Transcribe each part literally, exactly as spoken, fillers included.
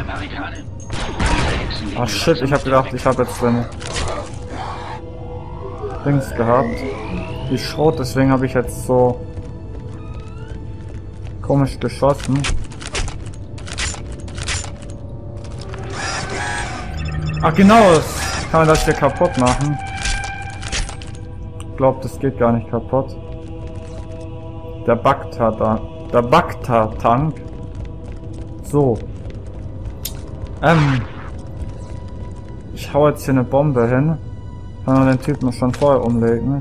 Barrikade. Ach shit, ich hab gedacht, ich habe jetzt den Dings gehabt. Die Schrot, deswegen habe ich jetzt so komisch geschossen. Ach genau, das kann man das hier kaputt machen. Ich glaube, das geht gar nicht kaputt. Der Bakta da. Der Bakta-Tank. So. Ähm. Ich hau jetzt hier eine Bombe hin. Kann man den Typen schon vorher umlegen.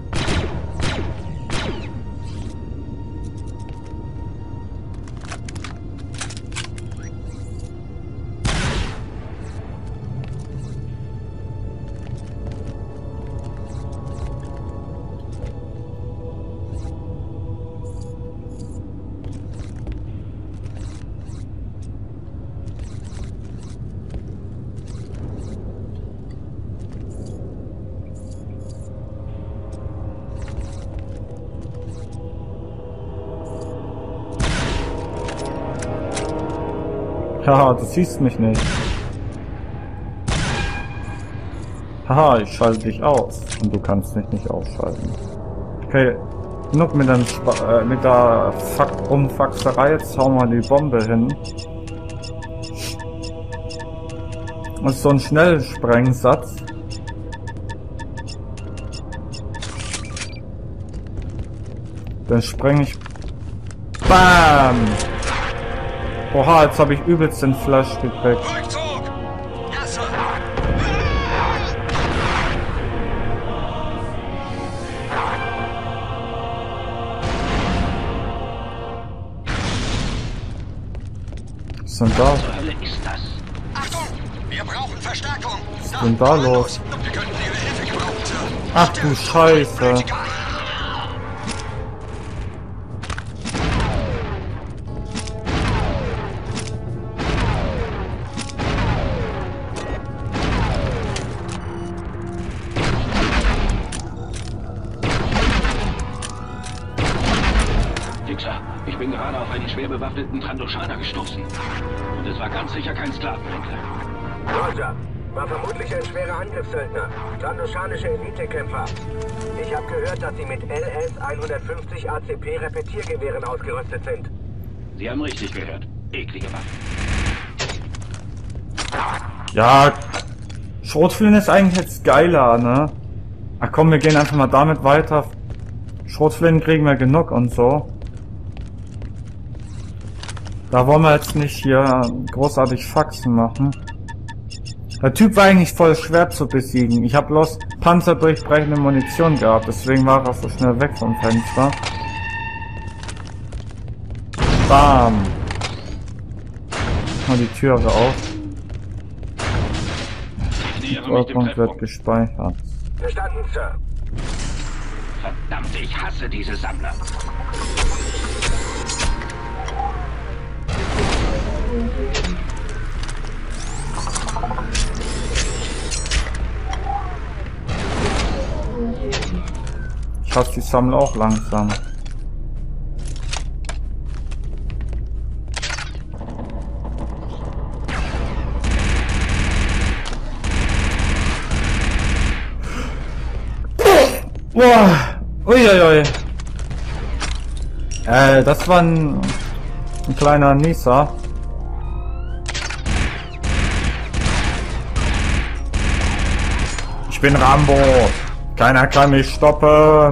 Haha, du siehst mich nicht. Haha, ich schalte dich aus. Und du kannst mich nicht ausschalten. Okay, genug mit, dem Sp äh, mit der Fakt Rumfaxerei. Jetzt hauen wir die Bombe hin. Das ist so ein Schnellsprengsatz. Dann spreng ich. Bam! Oha, jetzt habe ich übelst den Flash gekriegt. Was ist denn da? Was zur Hölle ist das? Achtung! Wir brauchen Verstärkung! Was ist denn da los? Wir könnten Ihre Hilfe gebrauchen, Sir. Ach du Scheiße. Dixer, ich bin gerade auf einen schwer bewaffneten Trandoshaner gestoßen. Und es war ganz sicher kein Sklavenhändler. Roger. War vermutlich ein schwerer Angriffssöldner. Trandoshanische Elitekämpfer. Ich habe gehört, dass sie mit L S hundertfünfzig A C P Repetiergewehren ausgerüstet sind. Sie haben richtig gehört. Eklige Waffen. Ja, Schrotflinte ist eigentlich jetzt geiler, ne? Ach komm, wir gehen einfach mal damit weiter. Schrotflinten kriegen wir genug und so. Da wollen wir jetzt nicht hier großartig Faxen machen. Der Typ war eigentlich voll schwer zu besiegen. Ich habe bloß panzerdurchbrechende Munition gehabt, deswegen war er so schnell weg vom Fenster. Bam! Mal die Türe auf. Der Punkt wird gespeichert. Verstanden, Sir. Verdammt, ich hasse diese Sammler. Ich hasse die Sammler auch langsam. Boah, uiuiui. Äh, das war ein, ein kleiner Nieser. Ich bin Rambo. Keiner kann mich stoppen.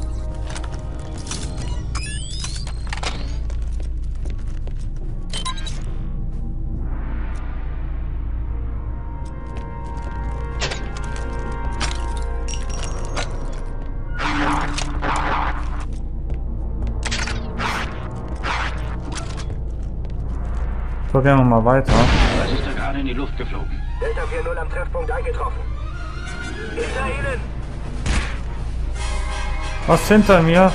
So, gehen wir mal weiter. Was ist da gerade in die Luft geflogen? Delta vier null am Treffpunkt eingetroffen. Hinter Ihnen! Was hinter mir?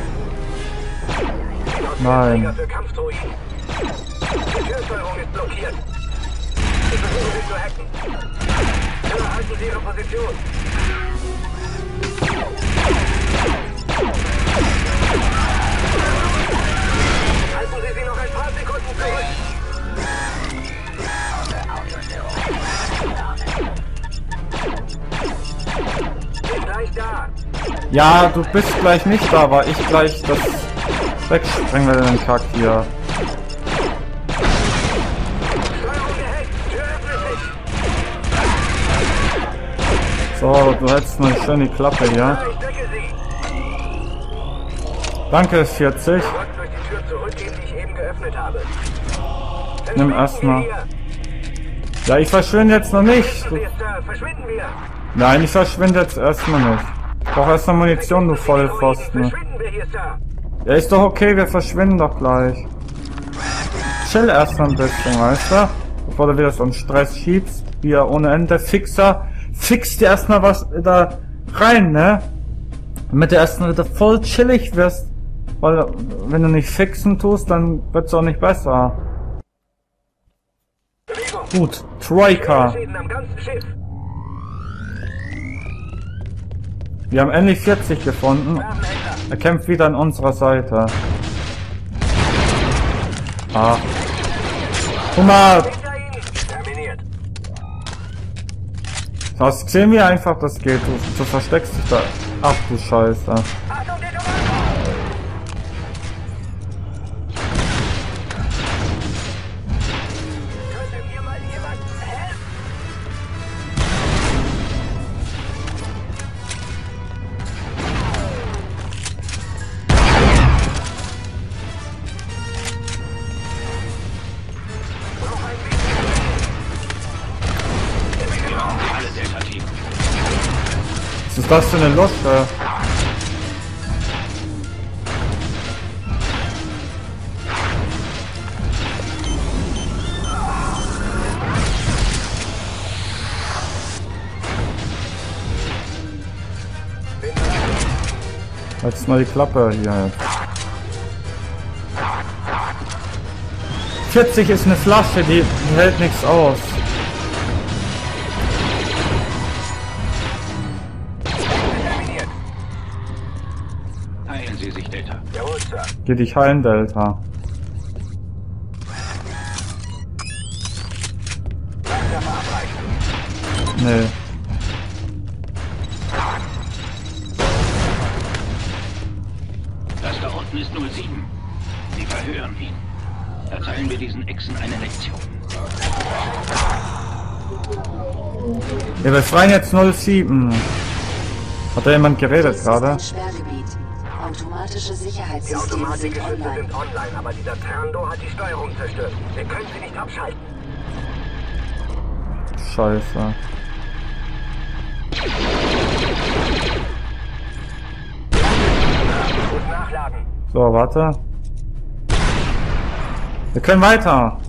Nein. Für Kampfdroiden. Die Türsteuerung ist blockiert. Sie versuchen sie zu hacken. Bitte halten Sie Ihre Position. Halten Sie sie noch ein paar Sekunden zurück. Ja, du bist gleich nicht da, weil ich gleich das wegsprengen will, den Kack hier. So, du hältst mal schön die Klappe hier. Danke, vierzig. Nimm erstmal. Ja, ich verschwinde jetzt noch nicht. Nein, ich verschwinde jetzt erstmal nicht. Ich brauche erstmal Munition, du Vollpfosten. Ja, ist doch okay, wir verschwinden doch gleich. Chill erstmal ein bisschen, weißt du? Bevor du wieder so einen Stress schiebst, wie er ohne Ende. Fixer. Fix dir erstmal was da rein, ne? Damit du erstmal wieder voll chillig wirst. Weil, wenn du nicht fixen tust, dann wird's auch nicht besser. Gut, Troika. Wir haben endlich vierzig gefunden. Er kämpft wieder an unserer Seite. Ah. Guck mal. Das sehen wir einfach, das geht. Du, du versteckst dich da. Ach du Scheiße. Was ist das für eine Lusche? Jetzt mal die Klappe hier jetzt. vierzig ist eine Flasche, die, die hält nichts aus. Heilen Sie sich, Delta. Jawohl, Sir. Geh dich heilen, Delta. Nee. Das da unten ist null sieben. Sie verhören ihn. Erteilen wir diesen Echsen eine Lektion. Wir befreien jetzt null sieben. Hat da jemand geredet gerade? Automatische Die Sicherheitssysteme sind Automatikgeschütze online. sind online, aber dieser Trando hat die Steuerung zerstört. Wir können sie nicht abschalten. Scheiße. Gut nachladen. So, warte. Wir können weiter.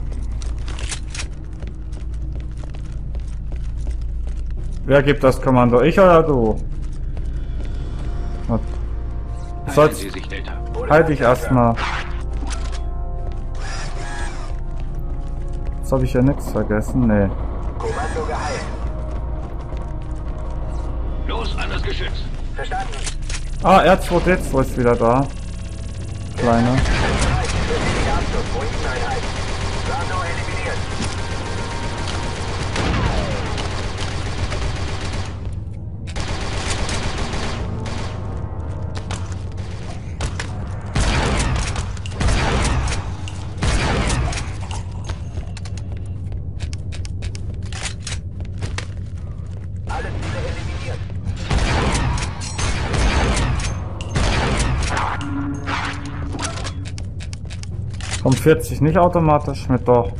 Wer gibt das Kommando? Ich oder du? Was? Heilen Sollst Sie sich, Delta. halt dich erstmal. Jetzt habe ich ja nichts vergessen. Nee. Kommando geheilt. Los an das Geschütz. Verstanden. Ah, R zwei D zwei ist wieder da. Kleine. Bestätiger Abschluss. Ruineneinheit. Trando eliminiert. Alle Ziele eliminiert. Kommt vierzig nicht automatisch mit, doch.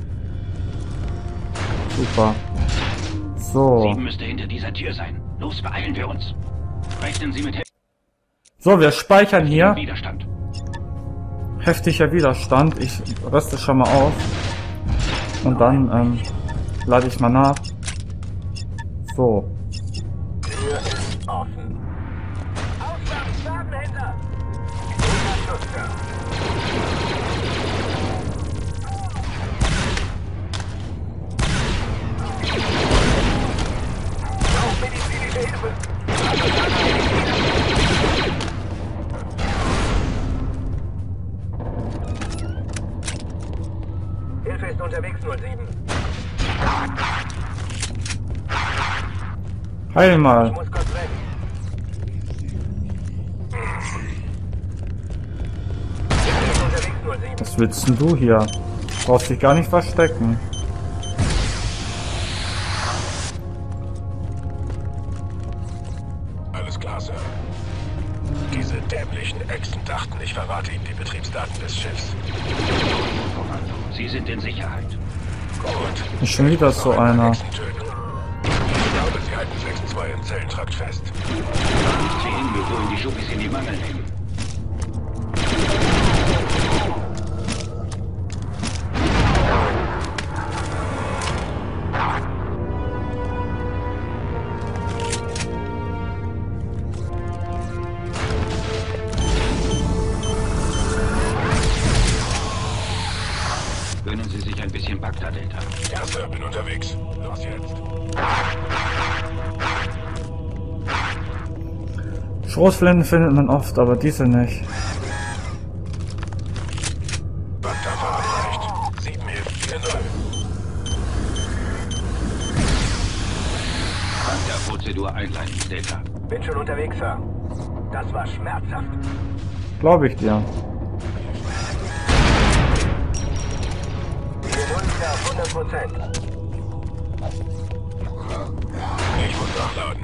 Super. So. Sieben müsste hinter dieser Tür sein. Los, beeilen wir uns. Rechnen Sie mit He So, wir speichern hier. Widerstand. Heftiger Widerstand. Ich rüste schon mal auf. Und dann ähm, lade ich mal nach. So. Tür ist offen. Ausgang, Wagenhändler! Unterschuss, Sir. Braucht medizinische Hilfe! Hilfe ist unterwegs, null sieben. Heil Ich mal. muss kurz weg. null sieben. Was willst denn du hier? Brauchst dich gar nicht verstecken. Alles klar, Sir. Diese dämlichen Echsen dachten, ich verrate ihnen die Betriebsdaten des Schiffs. Kommando, Sie sind in Sicherheit. Gut. Ist schon wieder so einer. Echsen töten. Ich glaube, sie halten sechs zwei im Zellentrakt fest. Sie hin, wir wollen die Schuppis in die Mangel nehmen. Gönnen Sie sich ein bisschen Bagdad, Delta. Ja, Sir, bin unterwegs. Los jetzt. Schrotflinten findet man oft, aber diese nicht. Bagdad verabreicht. sieben hilft vier null. Bagdad-Prozedur einleiten, Delta. Bin schon unterwegs, Sir. Das war schmerzhaft. Glaube ich dir. Wir drücken auf hundert Prozent. Ich muss nachladen.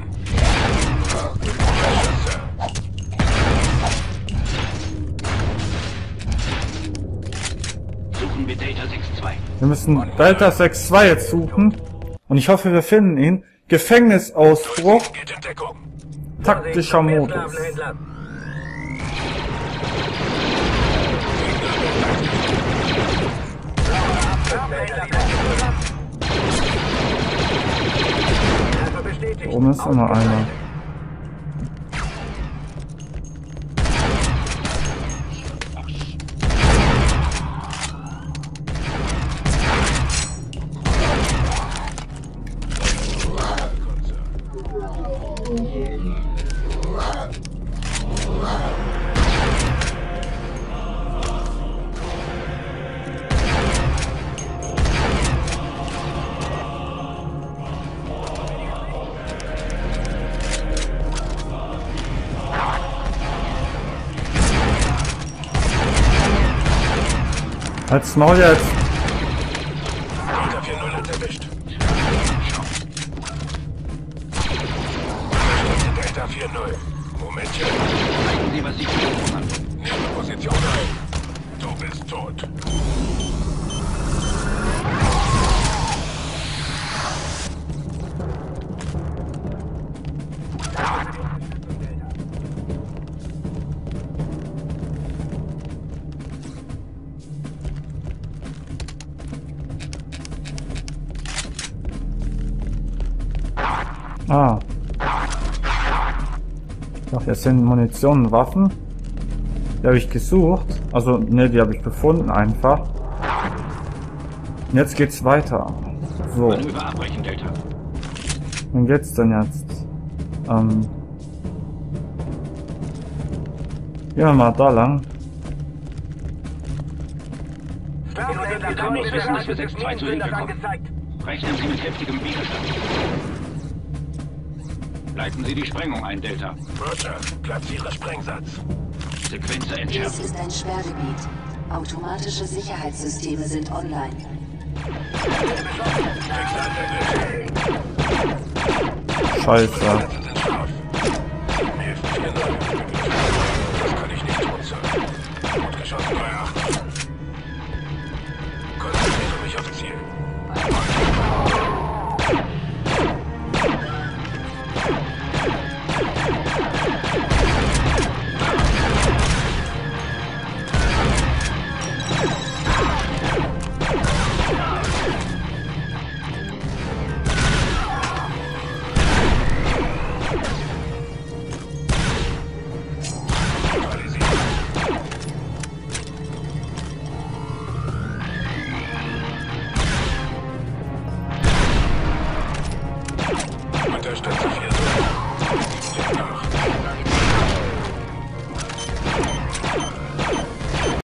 Suchen wir Delta sechs zwei. Wir müssen Delta sechs zwei jetzt suchen. Und ich hoffe, wir finden ihn. Gefängnisausbruch. Geht in Deckung. Taktischer Mehr Modus. Sklavenhändler. Also bestätigt. Da oben ist immer einer. Als Maul jetzt. Delta vier null hat erwischt. Delta vier null. Momentchen. Zeigen Sie, was Sie tun, Kommando. Nehme Position ein. Du bist tot. Ah. Ach, jetzt sind Munition und Waffen. Die habe ich gesucht. Also, ne, die habe ich gefunden einfach. Und jetzt geht's weiter. So, Manöver abbrechen, Delta. wann geht's denn jetzt? Ähm. Gehen wir mal da lang. Wir können bloß wissen, dass wir sechs zwei zu Hilfe kommen. Rechnen Sie mit heftigem Widerstand. Leiten Sie die Sprengung ein, Delta. Roger, platziere Sprengsatz. Sequenzer Dies entschärfen. ist ist ein Sperrgebiet. Automatische Sicherheitssysteme sind online. Scheiße.